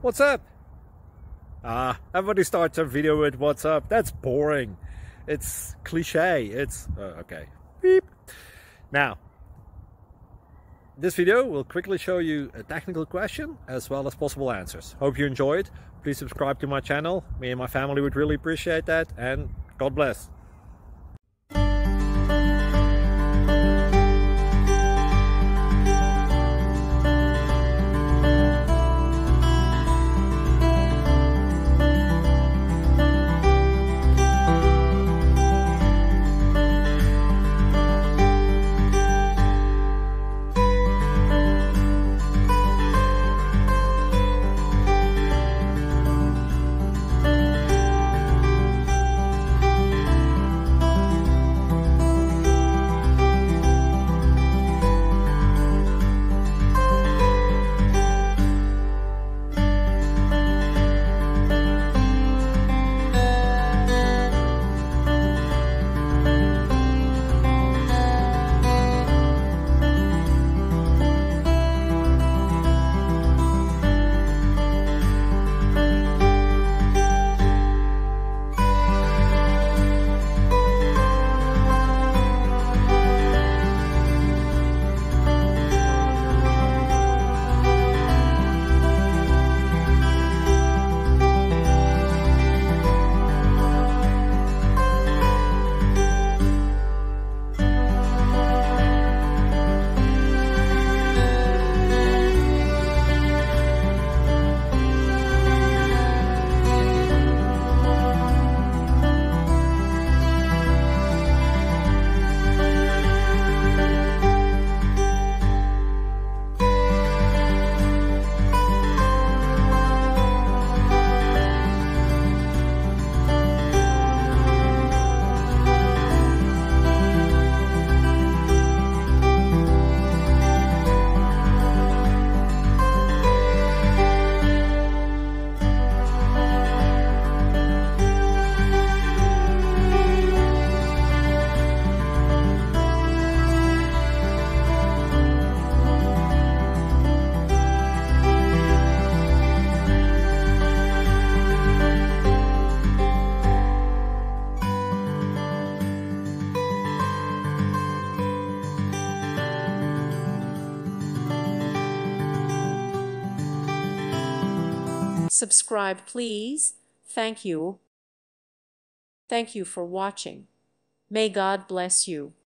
What's up? Everybody starts a video with what's up. That's boring. It's cliche. It's okay. Beep. Now, this video will quickly show you a technical question as well as possible answers. Hope you enjoy it. Please subscribe to my channel. Me and my family would really appreciate that, and God bless. Subscribe, please. Thank you. Thank you for watching. May God bless you.